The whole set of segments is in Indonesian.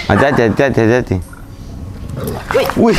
Hati-hati. Wih.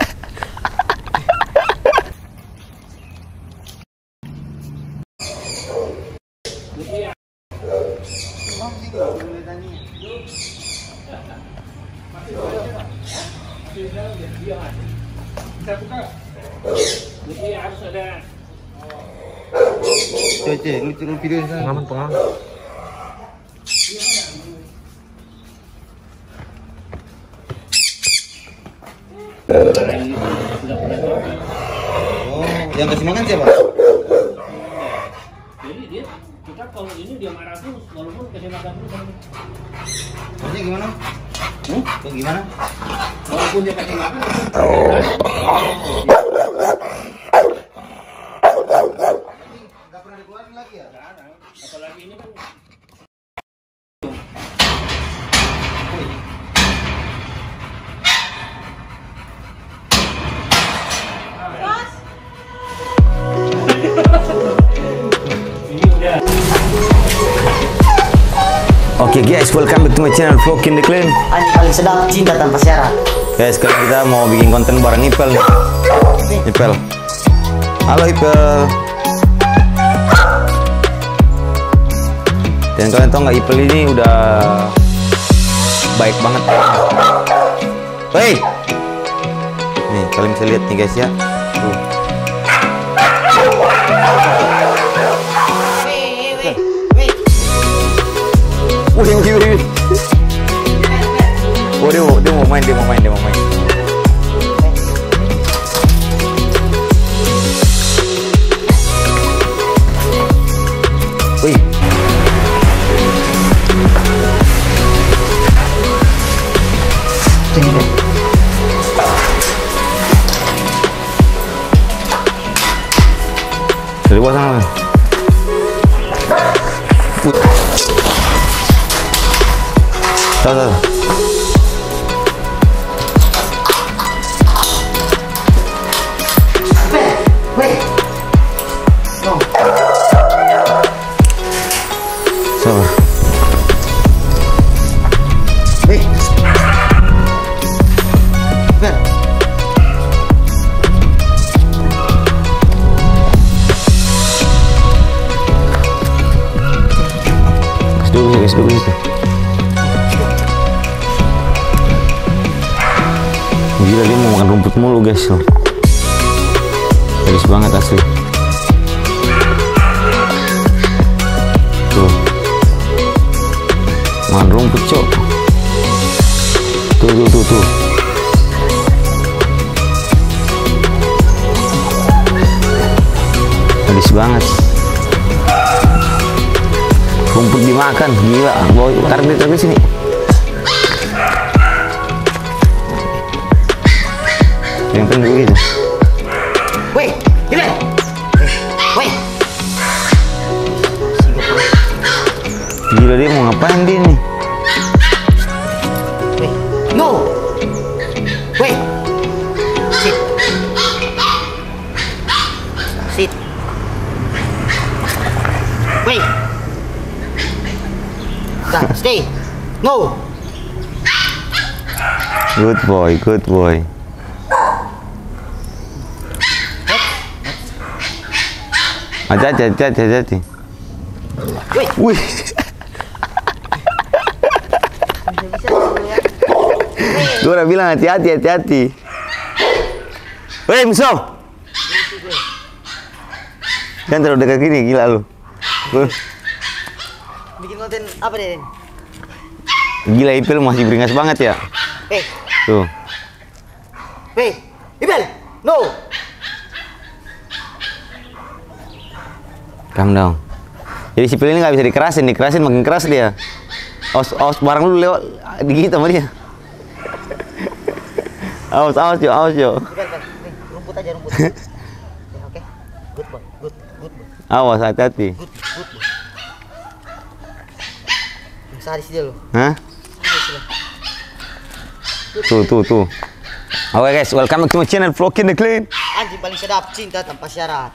Lu video Pengalaman. Oh, yang kasih makan siapa? Jadi kita kalau ini dia marah terus, walaupun kasih makan terus. Maksudnya gimana? Tuh gimana? Walaupun dia kasih makan. Nggak pernah dikeluarin lagi ya? Apalagi ini kan. Oke guys, welcome back to my channel Vlog in the Clan. Anjing paling sedap, cinta tanpa syarat. Guys, sekarang kita mau bikin konten bareng Ipel nih. Ipel. Halo Ipel. Dan kalian tau nggak, Ipel ini udah baik banget. Hei. Nih, kalian bisa lihat nih guys ya. Tuh. Wih. Oh, dia mau main. Wih. Dari bawah sana. Tahu. Wait. No. Sabar. Wait. Ber. Kasih dulu situ. Gila, dia mau makan rumput mulu guys loh. Pedes banget asli. Tuh. Makan rumput cok. Tuh. Pedes banget. Rumput dimakan, gila. Tarik di sini. Yang penting begitu. Wait, gila. Wait. Gila, dia mau ngapain dia nih? Wait. No. Wait. Sit. Wait. Stay. No. Good boy. Hati-hati. Wih. Gue udah bilang hati-hati. Weh, Muso. Jangan terlalu dekat gini, gila lu. Bikin konten apa deh? Gila, Ipel masih beringas banget ya. Tuh. Weh, Ipel. No. Calm down. Jadi si Ipel ini nggak bisa dikerasin makin keras dia. Awas barang lu lewat digigit sama dia. Awas yo. Rumput aja. Oke. Good boy. Awas, hati-hati. Good boy. Sadis dia lo. Hah? Tuh. Oke guys, welcome to my channel Vlog in the Clan. Anjing paling sedap, cinta tanpa syarat.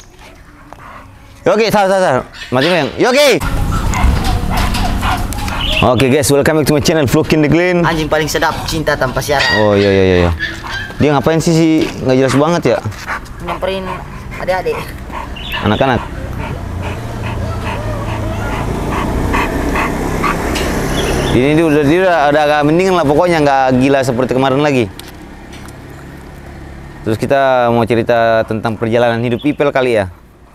Yogi, sabar. Mati yang. Yogi. Oke guys, welcome back to my channel Vlog in the Glen. Anjing paling sedap, cinta tanpa syarat. Oh iya. Dia ngapain sih nggak jelas banget ya? Nyamperin adik-adik. Anak-anak. Ini dia udah agak mendingan lah pokoknya, nggak gila seperti kemarin lagi. Terus kita mau cerita tentang perjalanan hidup Ipel kali ya.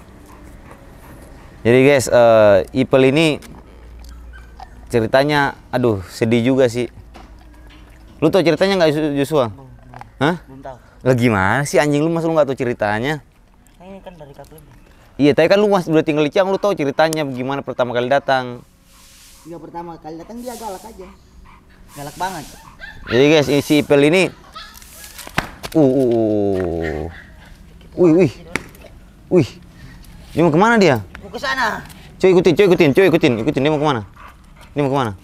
Jadi guys, Ipel ini ceritanya, aduh sedih juga sih. Lu tau ceritanya nggak Joshua? Hah? Belum tahu. Lah gimana sih anjing, lu masa lu nggak tahu ceritanya? Ini kan dari kakek. Iya, tapi kan lu masih udah tinggal di Ciang, lu tahu ceritanya gimana pertama kali datang. Dia pertama kali datang dia galak aja. Galak banget. Jadi guys, si Ipel ini Wih. Dia mau kemana dia? Mau ke sana. Cuy ikutin. Dia mau kemana? Dia mau kemana?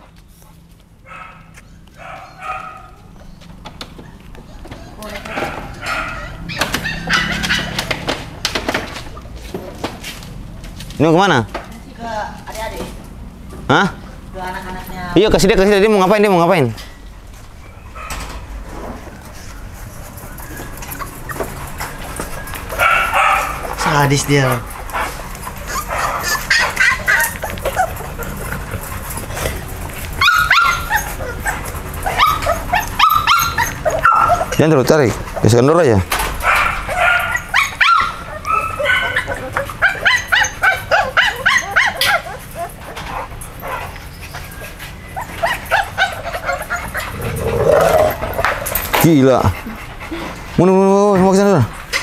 Ini mau kemana? Ke adik-adik. Hah? Ke anak-anaknya. Iya, kasih dia mau ngapain? Sadis dia. Jangan terlalu tarik, kasih kendor aja. Gila. Mau ke sana.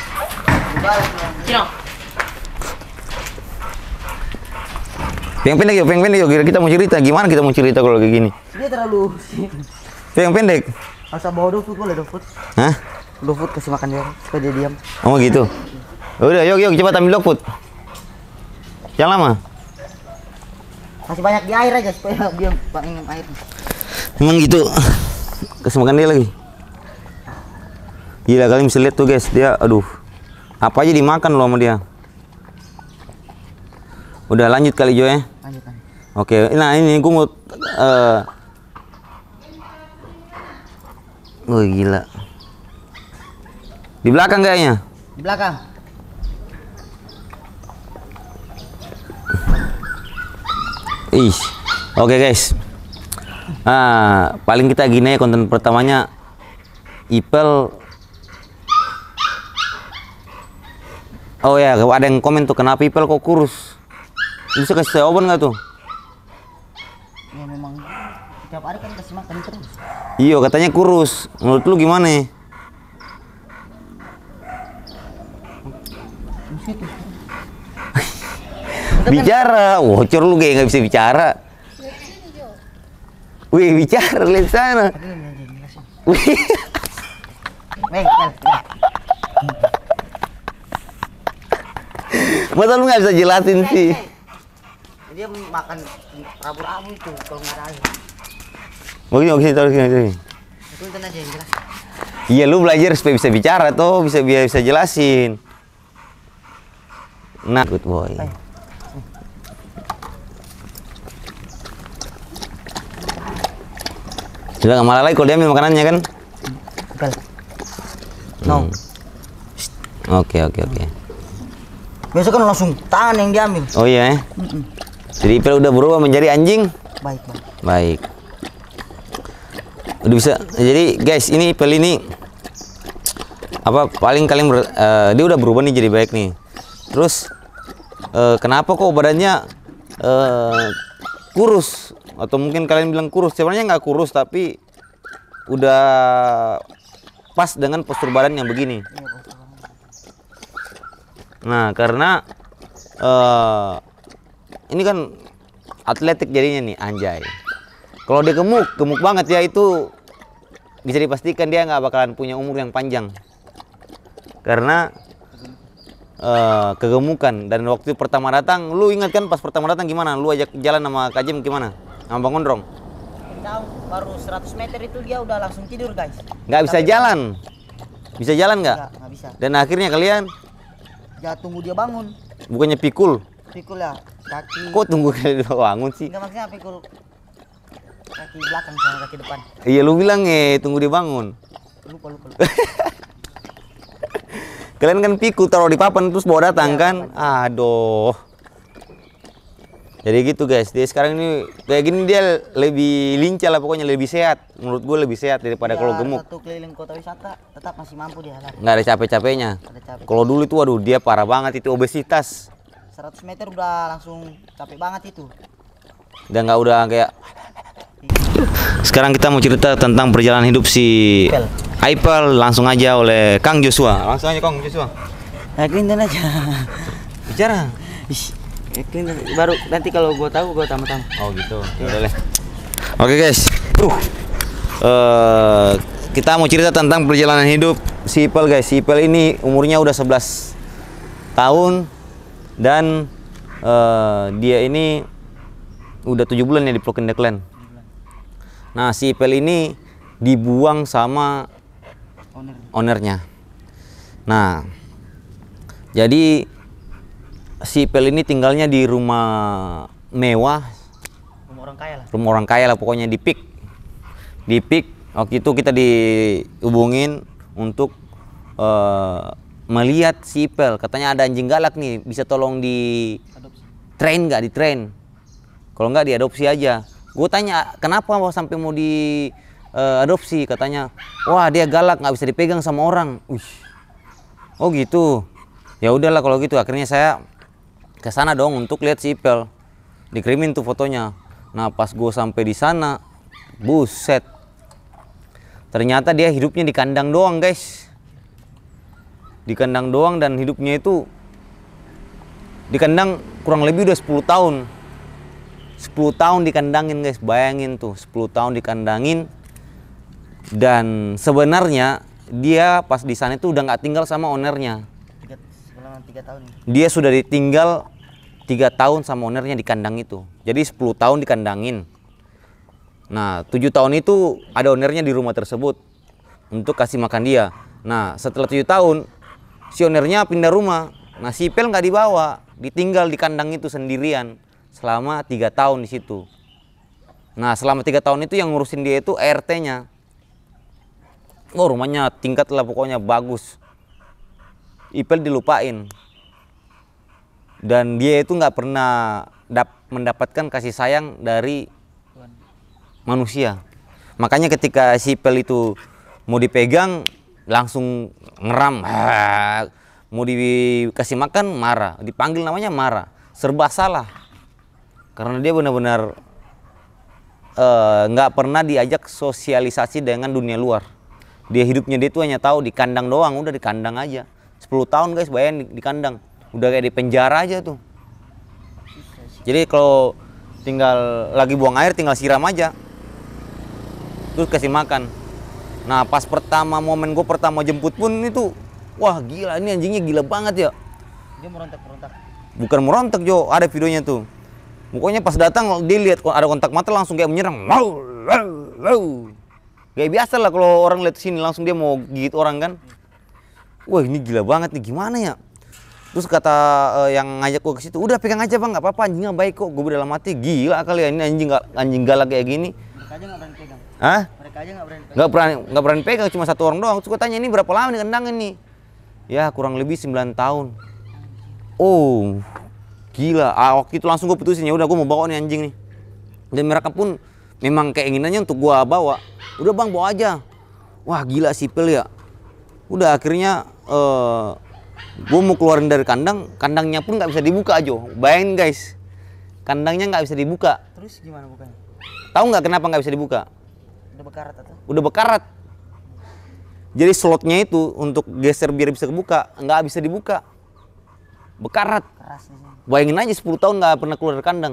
Yang pendek yuk, kita mau cerita. Gimana kita mau cerita kalau kayak gini? Dia terlalu Yang pendek. asal bawa dofut boleh dofut. Hah? Dofut kasih makan dia supaya dia diam. Oh gitu. Udah, yuk cepat ambil dog food. Jangan lama. Masih banyak di air aja supaya dia minum air. Emang gitu. Kasih makan dia lagi. Gila, kalian bisa lihat tuh guys, dia aduh. Apa aja dimakan loh sama dia. Udah lanjut kali Jo ya. Lanjut. Oke, nah ini gue mau oh gila. Di belakang kayaknya. Di belakang. Ih. Oke guys. Paling kita gini ya konten pertamanya Ipel. Oh ya, ada yang komen tuh kenapa Ipel kok kurus. Bisa kasih jawaban nggak tuh? Ya memang setiap hari kan kasih makan terus. Iya, katanya kurus. Menurut lu gimana? Bicara, wocor lu kayak nggak bisa bicara. Wih, bicara, lihat sana. Wih. Masa lu nggak bisa jelasin sih? Dia makan rabu-rabu itu kalau nggak ada air. Oke, taruh sini. Itu aja yang jelas. Iya, lu belajar supaya bisa bicara tuh, bisa jelasin. Nah, good boy. Sudah nggak malah lagi kalau dia ambil makanannya kan? Betul. No. Oke. Biasa kan langsung tangan yang diambil. Oh iya. Jadi Ipel udah berubah menjadi anjing. Baik. Udah bisa. Jadi guys, ini Ipel ini apa paling kalian dia udah berubah nih jadi baik nih. Terus kenapa kok badannya kurus? Atau mungkin kalian bilang kurus, sebenarnya nggak kurus tapi udah pas dengan postur badan yang begini. Nah, karena ini kan atletik jadinya nih, anjay. Kalau dia gemuk banget ya, itu bisa dipastikan dia nggak bakalan punya umur yang panjang. Karena kegemukan. Dan waktu pertama datang, lu ingat kan pas pertama datang gimana? Lu ajak jalan sama Kak Jem gimana? Sama Bang Gondrong? Baru 100 meter itu dia udah langsung tidur guys. Nggak bisa jalan. Bisa jalan nggak? Nggak bisa. Dan akhirnya kalian? Ya tunggu dia bangun. Bukannya pikul? Pikul ya, kaki. Kok tunggu kalian bangun sih? Enggak maksudnya pikul. kaki belakang sama kaki depan. Iya lu bilang tunggu dia bangun. Lupa. Kalian kan pikul taruh di papan terus bawa datang kan? Aduh. Jadi gitu guys. Dia sekarang ini kayak gini dia lebih lincah lah pokoknya, lebih sehat. Menurut gue lebih sehat daripada kalau gemuk. Satu keliling kota wisata tetap masih mampu dia lah. Nggak ada capek-capeknya. Ada capek. Kalau dulu itu waduh dia parah banget itu obesitas. 100 meter udah langsung capek banget itu. Dan nggak udah kayak. Sekarang kita mau cerita tentang perjalanan hidup si Aipel langsung aja oleh Kang Joshua. Langsung aja Kang Joshua. Nah, Clinton aja. Bicara. Clinton baru nanti kalau gua tahu gua tambah-tambah. Oh gitu. Boleh. Oke guys. Kita mau cerita tentang perjalanan hidup si Ipel guys. Si Ipel ini umurnya udah 11 tahun dan dia ini udah 7 bulan ya di Plok Indeklen. Nah, si Ipel ini dibuang sama ownernya. Nah, jadi si Ipel ini tinggalnya di rumah mewah, rumah orang kaya lah pokoknya di Pik. Di Pik waktu itu kita dihubungin untuk melihat si Ipel. Katanya ada anjing galak nih, bisa tolong di train nggak? Di train. Kalau nggak diadopsi aja. Gue tanya kenapa sampai mau di adopsi? Katanya wah dia galak nggak bisa dipegang sama orang. Oh gitu. Ya udahlah kalau gitu. Akhirnya saya ke sana dong untuk lihat si Ipel. Dikirimin tuh fotonya. Nah pas gue sampai di sana, buset. Ternyata dia hidupnya di kandang doang guys. Di kandang doang dan hidupnya itu di kandang kurang lebih udah 10 tahun. 10 tahun dikandangin guys, bayangin tuh 10 tahun dikandangin. Dan sebenarnya dia pas di sana itu udah nggak tinggal sama ownernya. Selama 3 tahun. Dia sudah ditinggal 3 tahun sama ownernya di kandang itu. Jadi 10 tahun dikandangin. Nah 7 tahun itu ada ownernya di rumah tersebut untuk kasih makan dia. Nah setelah 7 tahun si ownernya pindah rumah. Nah si Ipel nggak dibawa, ditinggal di kandang itu sendirian selama 3 tahun di situ. Nah selama 3 tahun itu yang ngurusin dia itu ART-nya. Oh rumahnya tingkat lah pokoknya bagus. Ipel dilupain. Dan dia itu nggak pernah mendapatkan kasih sayang dari manusia. Makanya ketika si Ipel itu mau dipegang langsung ngeram. Mau dikasih makan marah, dipanggil namanya marah. Serba salah. Karena dia benar-benar nggak pernah diajak sosialisasi dengan dunia luar. Dia hidupnya dia tuh hanya tahu di kandang doang, udah di kandang aja. 10 tahun guys, bayangin di kandang. Udah kayak di penjara aja tuh. Jadi kalau tinggal lagi buang air tinggal siram aja. Terus kasih makan. Nah pas pertama momen gue pertama jemput pun itu, wah gila ini anjingnya gila banget ya. Dia merontak-merontak. Bukan merontak Jo, ada videonya tuh. Pokoknya pas datang dia lihat ada kontak mata langsung kayak menyerang. Kayak biasa lah kalau orang lihat sini langsung dia mau gigit orang kan. Wah ini gila banget nih, gimana ya? Terus kata yang ngajak gue ke situ, udah pegang aja bang, nggak apa-apa, anjingnya baik kok. Gue dalam hati gila kali ya ini anjing galak kayak gini. Mereka aja nggak berani pegang. Hah? Mereka aja nggak berani pegang. Nggak berani pegang, cuma 1 orang doang. Terus gue tanya ini berapa lama nih kandangin nih? Ya kurang lebih 9 tahun. Oh gila, waktu itu langsung gue putusin ya udah gue mau bawa nih anjing nih. Dan mereka pun memang keinginannya untuk gue bawa. Udah bang bawa aja. Wah gila si Ipel ya. Udah akhirnya gue mau keluarin dari kandang, kandangnya pun nggak bisa dibuka aja. Bayangin guys, kandangnya nggak bisa dibuka. Terus gimana bukanya? Tahu nggak kenapa nggak bisa dibuka? Udah bekarat atau? Udah bekarat. Jadi slotnya itu untuk geser biar bisa kebuka nggak bisa dibuka. Bekarat. Keras di sini. Bayangin aja 10 tahun nggak pernah keluar dari kandang.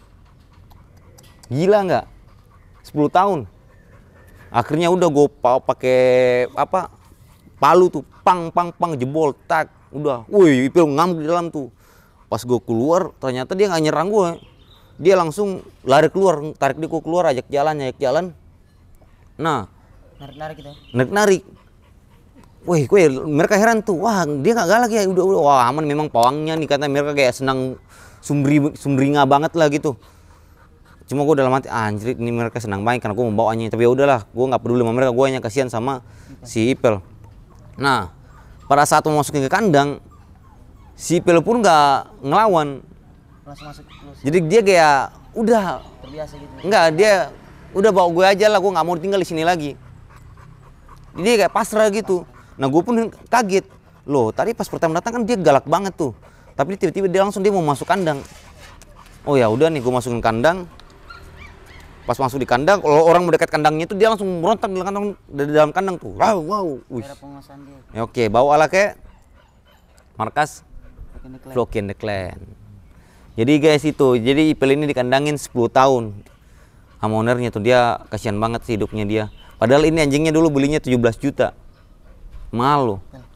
Gila nggak? 10 tahun. Akhirnya udah gue pakai apa? Palu tuh, pang jebol, tak, udah. Wih, Ipel ngamuk di dalam tuh. Pas gue keluar, ternyata dia nggak nyerang gue. Dia langsung lari keluar, tarik dia keluar, ajak jalan. Nah, narik-narik gitu. Narik. Wih, mereka heran tuh. Wah, dia nggak galak ya. Udah. Wah, aman memang pawangnya nih, karena mereka kayak senang sumringah banget lah gitu. Cuma gue dalam hati, anjir ini mereka senang main karena gue mau bawanya. Tapi ya udahlah, gue nggak peduli sama mereka, gue hanya kasihan sama si Ipel. Nah, pada saat mau masukin ke kandang, si Ipel pun nggak ngelawan. Langsung masuk terus. Jadi dia kayak udah Terbiasa gitu. enggak, dia udah bawa gue aja lah, gue nggak mau tinggal di sini lagi. Jadi dia kayak pasrah gitu. Nah, gue pun kaget. Loh, tadi pas pertama datang kan dia galak banget tuh. Tapi tiba-tiba dia langsung mau masuk kandang. Oh ya udah nih, gue masukin kandang. Pas masuk di kandang, kalau orang mendekat kandangnya itu dia langsung merontak dari dalam kandang tuh. Wow, wow. Wih. Era penguasaan dia. Ya, oke, bawa lah ke markas Bikin declare. Flock and the Clan. Jadi guys itu, jadi Ipel ini dikandangin 10 tahun sama ownernya tuh. Dia kasihan banget sih hidupnya dia. Padahal ini anjingnya dulu belinya 17 juta. Malu.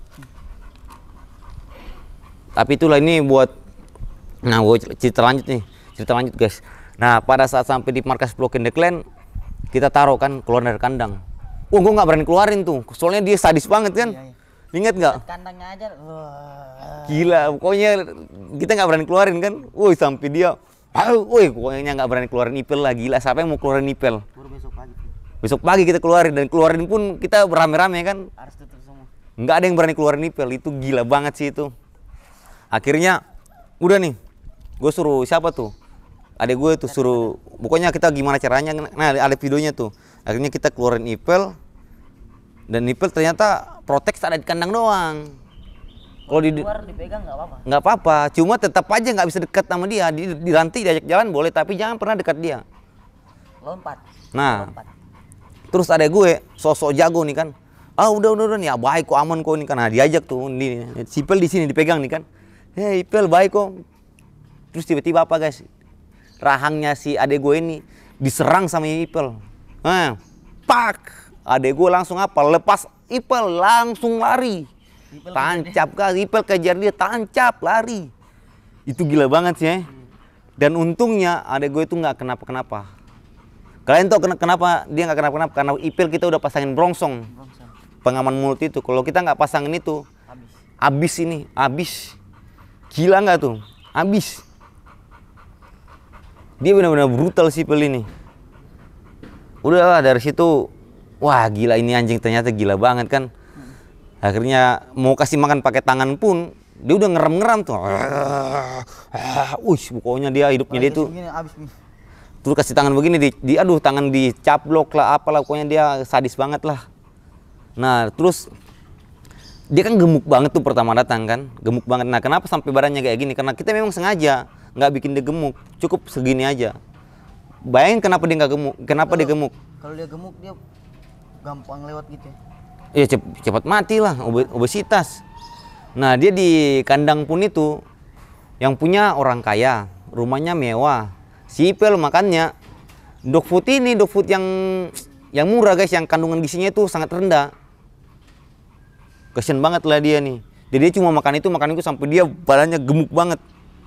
Tapi itulah ini buat, nah gue cerita lanjut nih, cerita lanjut guys. Nah pada saat sampai di markas Flock and the Clan, kita taruh kan keluar dari kandang. Wah, gue nggak berani keluarin tuh, soalnya dia sadis banget kan. Iya, iya. Ingat nggak? Kandangnya aja. Wah. Gila, pokoknya kita nggak berani keluarin kan. Woi, sampai dia, woi, pokoknya nggak berani keluarin Ipel lah. Gila, siapa yang mau keluarin Ipel? Baru besok pagi. Besok pagi kita keluarin, dan keluarin pun kita berame-rame kan. Harus tutup semua. Nggak ada yang berani keluarin Ipel, itu gila banget sih itu. Akhirnya, udah nih, gue suruh siapa tuh? Adek gue tuh suruh, pokoknya kita gimana caranya, nah ada videonya tuh. Akhirnya kita keluarin Ipel, dan Ipel ternyata proteks ada di kandang doang. Kalau di Luar dipegang nggak apa-apa. nggak apa-apa, cuma tetap aja nggak bisa dekat sama dia. Di rantai diajak jalan boleh, tapi jangan pernah dekat dia. Lompat. Nah, Lompat. terus ada gue sosok jago nih kan. Ah udah nih, ya baik kok, aman kok nih kan. Nah, diajak tuh, si Ipel di sini dipegang nih kan. Hei Ipel, baik kok. Terus tiba-tiba apa guys? Rahangnya si adek gue ini diserang sama Ipel. Nah, pak, adek gue langsung apa? Lepas Ipel langsung lari. Tancap kali, Ipel kejar dia, tancap lari. Itu gila banget sih ya. Dan untungnya adek gue itu nggak kenapa-kenapa. Kalian tahu kenapa dia nggak kenapa-kenapa? Karena Ipel kita udah pasangin brongsong, Langsung. pengaman mulut itu. Kalau kita nggak pasangin itu, Habis. abis ini, abis. Gila nggak tuh? Abis. Dia benar-benar brutal si Ipel ini. Udahlah dari situ, wah gila ini anjing, ternyata gila banget kan. Akhirnya mau kasih makan pakai tangan pun dia udah ngeram-ngeram tuh. Pokoknya dia hidupnya dia tuh. Begini, habis nih. Terus kasih tangan begini aduh tangan dicaplok lah apalah, pokoknya dia sadis banget lah. Nah terus dia kan gemuk banget tuh pertama datang kan, gemuk banget. Nah kenapa sampai badannya kayak gini? Karena kita memang sengaja nggak bikin dia gemuk, cukup segini aja. Bayangin kenapa dia nggak gemuk, kenapa dia gemuk? Kalau dia gemuk dia gampang lewat gitu ya. Ya cepat mati lah, obesitas. Nah dia di kandang pun itu yang punya orang kaya, rumahnya mewah. Si Ipel makannya dog food ini, dog food yang murah guys, yang kandungan gizinya itu sangat rendah. Kasian banget lah dia nih. Jadi dia cuma makan itu sampai dia badannya gemuk banget.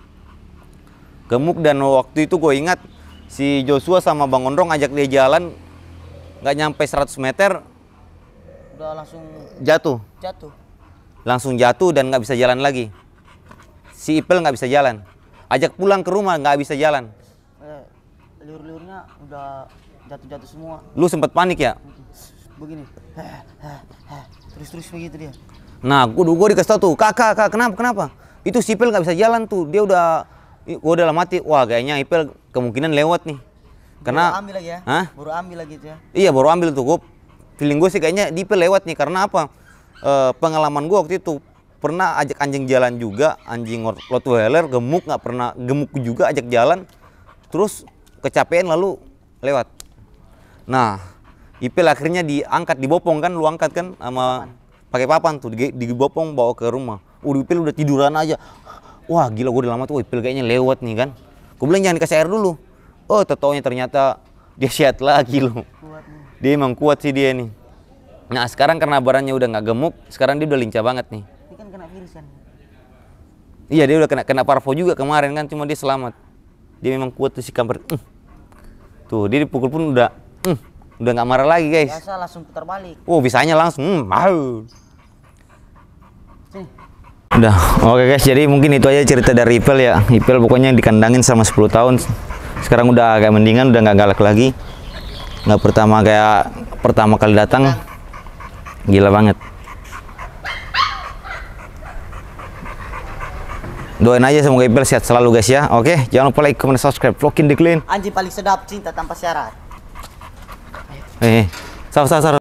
Gemuk, dan waktu itu gue ingat si Joshua sama Bang Ondrong ajak dia jalan nggak nyampe 100 meter Udah langsung jatuh. Langsung jatuh dan nggak bisa jalan lagi. Si Ipel nggak bisa jalan. Ajak pulang ke rumah nggak bisa jalan. Liur-liurnya udah jatuh-jatuh semua. Lu sempet panik ya? Begini. Terus begitu dia. Nah, gua dikasih tau tuh, kak, kenapa? Itu si Ipel nggak bisa jalan tuh. Dia gua udah mati. Wah, kayaknya Ipel kemungkinan lewat nih. Karena baru ambil lagi ya? Hah? Baru ambil lagi tuh ya? Iya, baru ambil tuh. Feeling gue sih kayaknya di Ipel lewat nih. Karena apa? Pengalaman gua waktu itu pernah ajak anjing jalan juga, anjing Rottweiler gemuk, nggak pernah gemuk juga ajak jalan, terus kecapean lalu lewat. Nah, Ipel akhirnya diangkat, dibopong kan, lu angkat kan sama pakai papan tuh, dibopong bawa ke rumah. Ipel udah tiduran aja. Wah gila, gue udah lama tuh Ipel kayaknya lewat nih kan. Gue bilang jangan dikasih air dulu. Oh tetaunya ternyata dia sehat lagi loh. Dia emang kuat sih dia nih. Nah sekarang karena badannya udah nggak gemuk, sekarang dia udah lincah banget nih. Ini kan kena virus kan? Iya dia udah kena parvo juga kemarin kan, cuma dia selamat. Dia memang kuat tuh si kamper. Tuh dia dipukul pun udah nggak marah lagi guys. Biasa langsung putar balik. Oh bisanya langsung mau. Udah, oke guys, jadi mungkin itu aja cerita dari Ipel ya. Ipel pokoknya dikandangin selama 10 tahun Sekarang udah agak mendingan, udah nggak galak lagi. Nggak pertama kali datang. Gila banget. Doain aja semoga Ipel sehat selalu guys ya. Oke, jangan lupa like, comment, subscribe. Vlogin Declan. Anjing paling sedap, cinta tanpa syarat. Sabar.